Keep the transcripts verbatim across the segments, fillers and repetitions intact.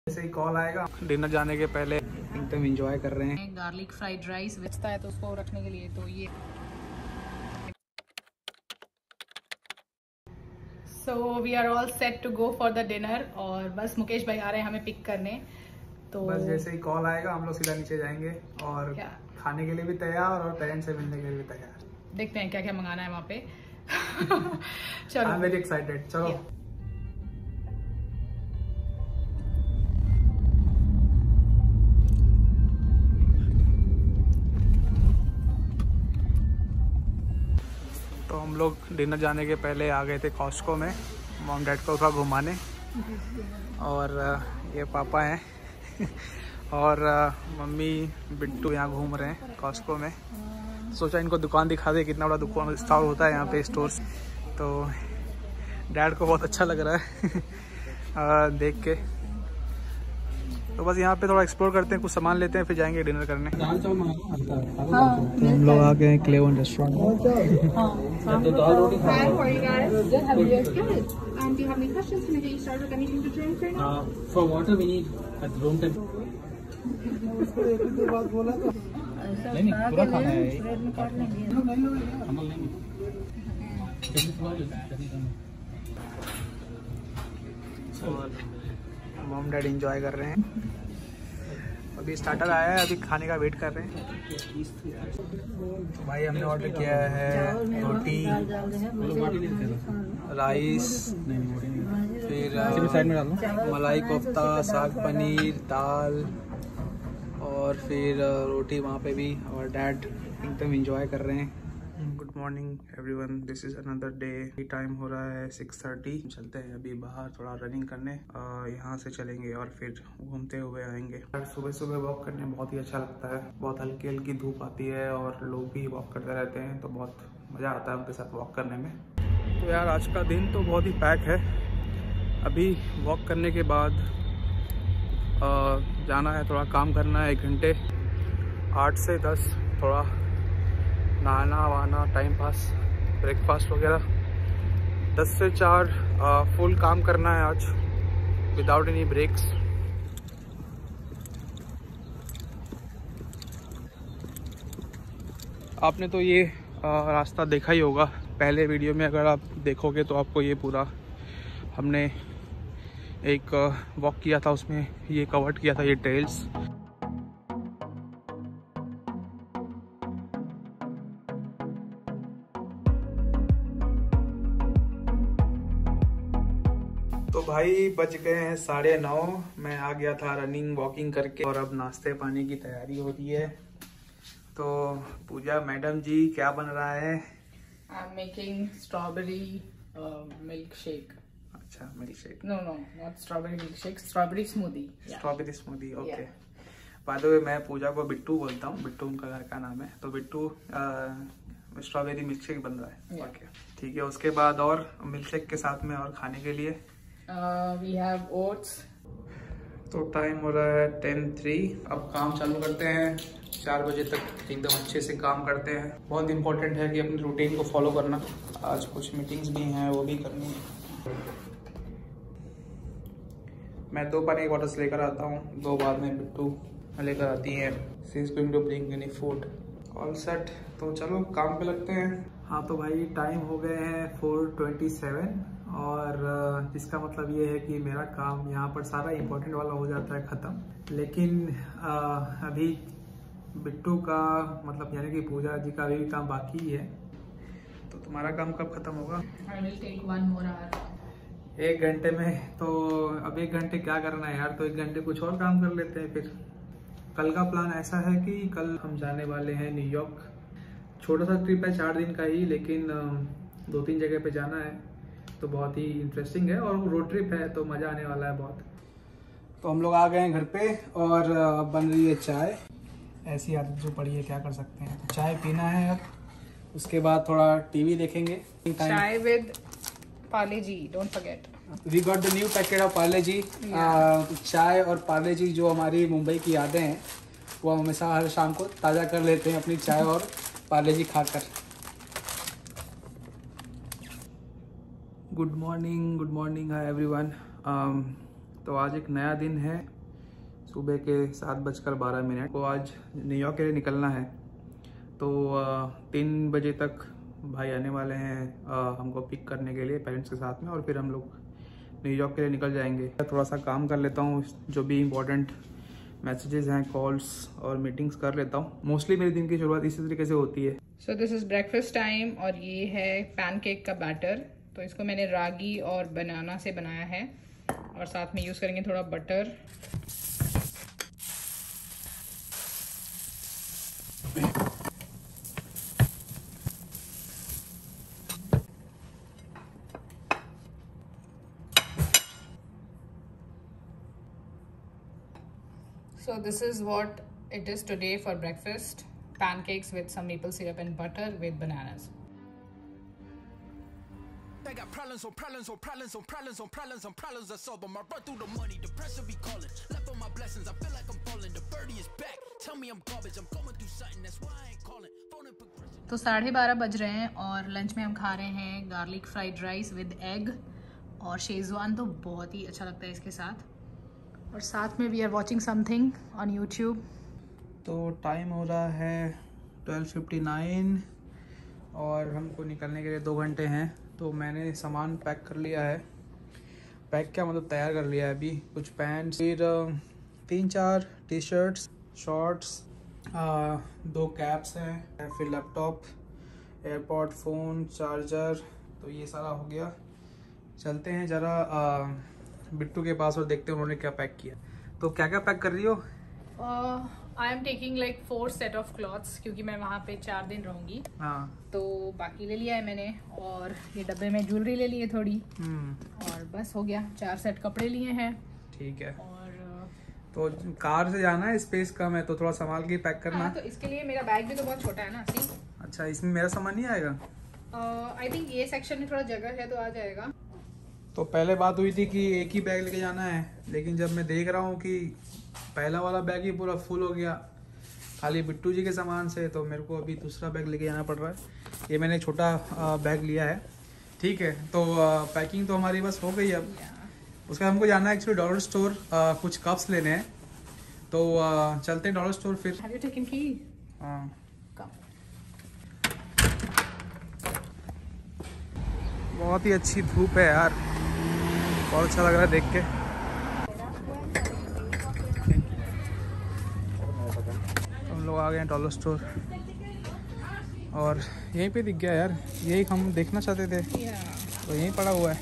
जैसे ही कॉल आएगा डिनर जाने के पहले एकदम एंजॉय कर रहे हैं। गार्लिक फ्राइड राइस बचता है तो उसको रखने के लिए तो ये so we are all set to go for the dinner और बस मुकेश भाई आ रहे हैं हमें पिक करने। तो बस जैसे ही कॉल आएगा हम लोग सीधा नीचे जाएंगे और क्या? खाने के लिए भी तैयार और पेरेंट्स से मिलने के लिए भी तैयार। देखते हैं क्या क्या मंगाना है वहाँ पे। चलो आई एम वेरी एक्साइटेड। चलो yeah. तो हम लोग डिनर जाने के पहले आ गए थे कॉस्को में मॉम डैड को थोड़ा घुमाने और ये पापा हैं और मम्मी बिट्टू यहाँ घूम रहे हैं कॉस्को में। सोचा इनको दुकान दिखा दे, कितना बड़ा दुकान स्टॉल होता है यहाँ पे स्टोर्स। तो डैड को बहुत अच्छा लग रहा है देख के। तो बस यहाँ पे थोड़ा एक्सप्लोर करते हैं, कुछ सामान लेते हैं, फिर जाएंगे डिनर करने। हाँ, तो हम लोग आ गए हैं क्लेवन रेस्टोरेंट। नहीं पूरा खाना है हम लोग लेंगे। और मॉम डैड एंजॉय कर रहे हैं। अभी स्टार्टर आया है, अभी खाने का वेट कर रहे हैं। तो भाई हमने ऑर्डर किया है रोटी, राइस, फिर मलाई कोफ्ता, साग पनीर, दाल और फिर रोटी वहाँ पे भी। और डैड एकदम एंजॉय कर रहे हैं। Good morning everyone, this is another day. Time हो रहा है सिक्स थर्टी। चलते हैं अभी बाहर थोड़ा रनिंग करने। यहाँ से चलेंगे और फिर घूमते हुए आएंगे। सुबह सुबह वॉक करने बहुत ही अच्छा लगता है। बहुत हल्की हल्की धूप आती है और लोग भी वॉक करते रहते हैं, तो बहुत मज़ा आता है उनके साथ वॉक करने में। तो यार आज का दिन तो बहुत ही पैक है। अभी वॉक करने के बाद आ, जाना है, थोड़ा काम करना है एक घंटे। आठ से दस थोड़ा नहाना वहाना, टाइम पास, ब्रेकफास्ट वगैरह। दस से चार आ, फुल काम करना है आज विदाउट एनी ब्रेक्स। आपने तो ये आ, रास्ता देखा ही होगा पहले वीडियो में। अगर आप देखोगे तो आपको ये पूरा हमने एक वॉक किया था, उसमें ये कवर किया था ये ट्रेल्स। तो भाई बज गए हैं साढ़े नौ। मैं आ गया था रनिंग वॉकिंग करके और अब नाश्ते पानी की तैयारी हो रही है। तो पूजा मैडम जी क्या बन रहा है? I am making strawberry milkshake. अच्छा milkshake. No no not strawberry milkshake, strawberry smoothie. Strawberry smoothie, okay. By the way मैं पूजा को बिट्टू बोलता हूँ, बिट्टू उनका घर का नाम है। तो बिट्टू स्ट्रॉबेरी मिल्क शेक बन रहा है, ओके ठीक है। उसके बाद और मिल्क शेक के साथ में और खाने के लिए वी हैव ओट्स। तो टाइम हो रहा है टेन थ्री। अब काम चालू करते हैं, चार बजे तक एकदम अच्छे से काम करते हैं। बहुत इंपॉर्टेंट है कि अपनी रूटीन को फॉलो करना। आज कुछ मीटिंग्स भी हैं, वो भी करनी है। मैं दो पानी बॉटल्स लेकर आता हूँ, दो बाद में बिट्टू लेकर आती है। She is going to bring any food. All set, तो चलो काम पे लगते हैं। हाँ तो भाई टाइम हो गए हैं फोर ट्वेंटी सेवन और जिसका मतलब ये है कि मेरा काम यहाँ पर सारा इम्पोर्टेंट वाला हो जाता है ख़त्म। लेकिन आ, अभी बिट्टू का मतलब यानी कि पूजा जी का अभी काम बाकी ही है। तो तुम्हारा काम कब ख़त्म होगा? I will take one more hour. एक घंटे में। तो अब एक घंटे क्या करना है यार, तो एक घंटे कुछ और काम कर लेते हैं। फिर कल का प्लान ऐसा है कि कल हम जाने वाले हैं न्यूयॉर्क। छोटा सा ट्रिप है, चार दिन का ही, लेकिन दो तीन जगह पे जाना है। तो बहुत ही इंटरेस्टिंग है और रोड ट्रिप है, तो मज़ा आने वाला है बहुत। तो हम लोग आ गए हैं घर पे और बन रही है चाय। ऐसी आदत जो पड़ी है, क्या कर सकते हैं। तो चाय पीना है अब, उसके बाद थोड़ा टीवी देखेंगे। चाय with Parle G, don't forget. We got the new packet of Parle G. चाय और पार्ले जी जो हमारी मुंबई की यादें हैं, वो हमेशा हर शाम को ताज़ा कर लेते हैं अपनी चाय और पार्ले जी खाकर। Good morning, good morning, hi everyone. तो आज एक नया दिन है, सुबह के सात बजकर बारह मिनट को आज न्यूयॉर्क के लिए निकलना है। तो तीन बजे तक भाई आने वाले हैं आ, हमको पिक करने के लिए पेरेंट्स के साथ में, और फिर हम लोग न्यूयॉर्क के लिए निकल जाएंगे। थोड़ा सा काम कर लेता हूँ, जो भी इम्पोर्टेंट मैसेजेस हैं, कॉल्स और मीटिंग्स कर लेता हूँ। मोस्टली मेरे दिन की शुरुआत इसी तरीके से होती है। So this is breakfast time और ये है पैनकेक का बैटर। तो इसको मैंने रागी और बनाना से बनाया है और साथ में यूज़ करेंगे थोड़ा butter. So this is what it is today for breakfast. Pancakes with some maple syrup and butter with bananas. I got problems on problems on problems on problems on problems on problems I solve them. I run through the money, the pressure be calling. Left on my blessings, I feel like I'm falling. The birdie is back. Tell me I'm garbage. I'm going through something. That's why I ain't calling. Phone and progression. तो साढ़े बारह बज रहे हैं और lunch में हम खा रहे हैं garlic fried rice with egg और शेजवान, तो बहुत ही अच्छा लगता है इसके साथ। और साथ में we are watching something on YouTube. तो टाइम हो रहा है ट्वेल्व फिफ्टी नाइन और हमको निकलने के लिए दो घंटे हैं। तो मैंने सामान पैक कर लिया है, पैक क्या मतलब तैयार कर लिया है अभी। कुछ पैंट्स, फिर तीन चार टी शर्ट्स, शॉर्ट्स, दो कैप्स हैं, फिर लैपटॉप, एयरपॉड, फ़ोन, चार्जर, तो ये सारा हो गया। चलते हैं ज़रा बिट्टू के पास और देखते हैं उन्होंने क्या पैक किया। तो क्या क्या पैक कर रही हो? I am taking like four set of clothes क्योंकि मैं वहाँ पे चार दिन रहूँगी। हाँ, तो बाकी ले लिया है मैंने, और ये डब्बे में ज्वेलरी ले ली है थोड़ी, और बस हो गया। चार सेट कपड़े लिए हैं। ठीक है। और तो कार से जाना है, स्पेस कम है, तो थोड़ा संभाल के पैक करना। हाँ, तो इसके लिए मेरा बैग भी तो बहुत छोटा है ना। सी अच्छा, इसमें मेरा सामान नहीं आएगा? आई uh, थिंक ये सेक्शन में थोड़ा जगह है तो आ जाएगा। तो पहले बात हुई थी कि एक ही बैग लेके जाना है, लेकिन जब मैं देख रहा हूँ कि पहला वाला बैग ही पूरा फुल हो गया खाली बिट्टू जी के सामान से, तो मेरे को अभी दूसरा बैग लेके जाना पड़ रहा है। ये मैंने छोटा बैग लिया है। ठीक है, तो पैकिंग तो हमारी बस हो गई। अब उसका हमको जाना है एक्चुअली डॉलर स्टोर, कुछ कप्स लेने हैं, तो चलते हैं डॉलर स्टोर फिर। Have you taken key? हाँ, बहुत ही अच्छी धूप है यार, बहुत अच्छा लग रहा है देख के। हम लोग आ गए हैं डॉलर स्टोर और यहीं पे दिख गया यार, यही हम देखना चाहते थे। yeah. तो यहीं पड़ा हुआ है।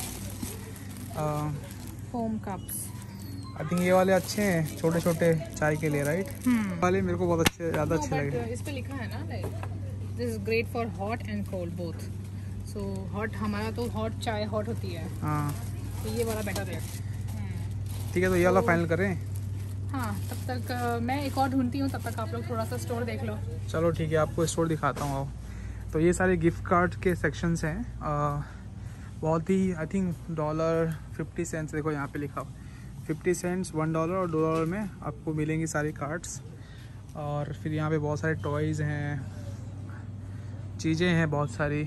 फोम कप्स, आई थिंक ये वाले अच्छे हैं, छोटे छोटे चाय के लिए, राइट? hmm. वाले मेरे को बहुत अच्छे, ज़्यादा no, अच्छे लगे। इस पे लिखा है ना like this is great for hot and cold both. So hot, हमारा तो हॉट चाय हॉट होती है। हाँ, तो ये वाला बेटर है। ठीक है, तो ये वाला फाइनल करें। हाँ, तब तक uh, मैं एक और ढूंढती हूँ, तब तक आप लोग थोड़ा सा स्टोर देख लो। चलो ठीक है, आपको स्टोर दिखाता हूँ। तो ये सारे गिफ्ट कार्ड के सेक्शंस हैं, आ, बहुत ही I think dollar fifty cents, देखो यहाँ पे लिखा हुआ फिफ्टी सेंट्स, वन डॉलर और दो डॉलर में आपको मिलेंगी सारी कार्ड्स। और फिर यहाँ पे बहुत सारे टॉयज़ हैं, चीज़ें हैं बहुत सारी।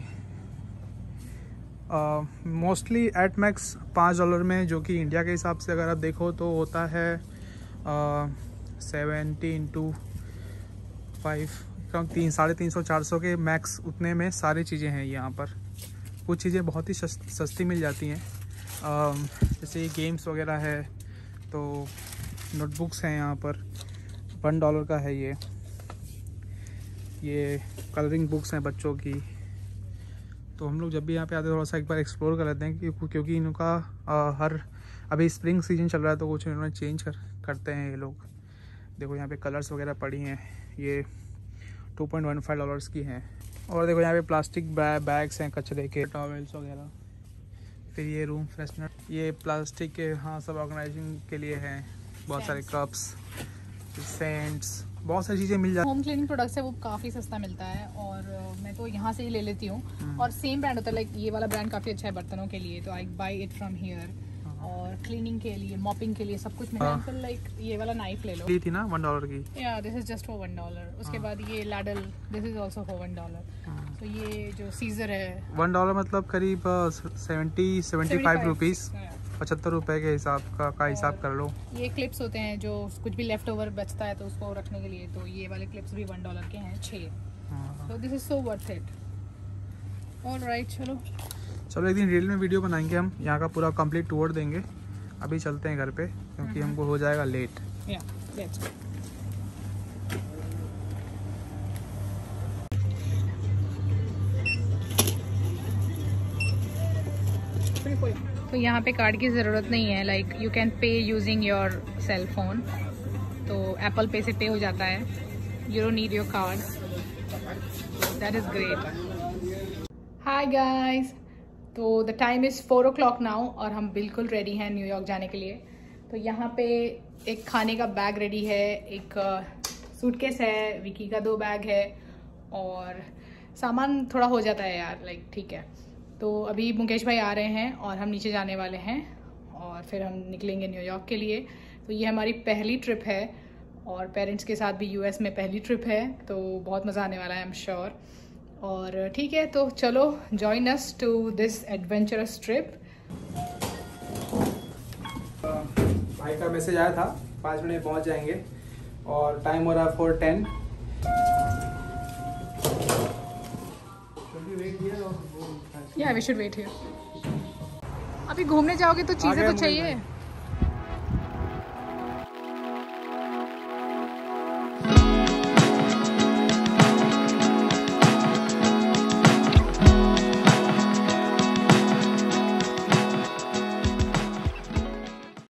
मोस्टली एट मैक्स पाँच डॉलर में, जो कि इंडिया के हिसाब से अगर आप देखो तो होता है सेवेंटी इंटू फाइव, कम तीन साढ़े तीन सौ चार सौ के मैक्स, उतने में सारी चीज़ें हैं यहाँ पर। कुछ चीज़ें बहुत ही सस्ती मिल जाती हैं, जैसे गेम्स वगैरह है, तो नोटबुक्स हैं यहाँ पर, वन डॉलर का है ये ये कलरिंग बुक्स हैं बच्चों की। तो हम लोग जब भी यहाँ पे आते हैं थोड़ा सा एक बार एक्सप्लोर कर लेते हैं, क्योंकि क्योंकि इनका आ, हर अभी स्प्रिंग सीजन चल रहा है, तो कुछ इन्होंने चेंज कर करते हैं ये लोग। देखो यहाँ पे कलर्स वगैरह पड़ी हैं, ये two point one five dollars की हैं। और देखो यहाँ पे प्लास्टिक बैग्स हैं, कचरे के, टॉवेल्स वगैरह। फिर ये रूम फ्रेशनर, ये प्लास्टिक के, हाँ, सब ऑर्गेनाइजिंग के लिए हैं। बहुत सारे कप्स, सेंट्स, बहुत सारी चीज़ें मिल जाती हैं। होम क्लीनिंग प्रोडक्ट्स है वो काफ़ी सस्ता मिलता है, और uh, मैं तो यहाँ से ही ले लेती हूँ। और सेम ब्रांड होता है, लाइक ये वाला ब्रांड काफ़ी अच्छा है बर्तनों के लिए, तो I buy it from here. और क्लीनिंग के लिए, मॉपिंग के लिए, सब कुछ मिलता है। लाइक ये वाला नाइफ ले लो, ली थी ना वन डॉलर की। या this is just for one dollar. उसके बाद ये ladle, this is also for one dollar. तो ये जो सीजर है, वन डॉलर मतलब करीब सेवेंटी सेवेंटी फाइव रुपीज़। पचहत्तर रुपए के हिसाब का का हिसाब कर लो। ये क्लिप्स होते हैं जो कुछ भी लेफ्ट ओवर बचता है तो उसको रखने के लिए, तो ये वाले क्लिप्स भी वन डॉलर के हैं छः। तो this is so worth it. Alright, चलो चलो एक दिन रील में वीडियो बनाएंगे हम, यहाँ का पूरा कंप्लीट टूर देंगे। अभी चलते हैं घर पे क्योंकि हमको हो जाएगा लेट। या लेट्स गो। तो यहाँ पे कार्ड की ज़रूरत नहीं है, like you can pay using your cell phone. तो एप्पल पे से पे हो जाता है, you don't need your card. That is great. Hi guys, तो the time is four o'clock now और हम बिल्कुल रेडी हैं न्यूयॉर्क जाने के लिए। तो यहाँ पे एक खाने का बैग रेडी है, एक सूटकेस है, विकी का दो बैग है और सामान थोड़ा हो जाता है यार, लाइक ठीक है। तो अभी मुकेश भाई आ रहे हैं और हम नीचे जाने वाले हैं और फिर हम निकलेंगे न्यूयॉर्क के लिए। तो ये हमारी पहली ट्रिप है और पेरेंट्स के साथ भी यूएस में पहली ट्रिप है, तो बहुत मज़ा आने वाला है आई एम श्योर। और ठीक है, तो चलो join us to this adventurous trip. भाई का मैसेज आया था पाँच मिनट में पहुँच जाएंगे और टाइम हो रहा है फोर टेन। या वी शुड वेट हियर। अभी घूमने जाओगे तो चीज़ें तो चाहिए।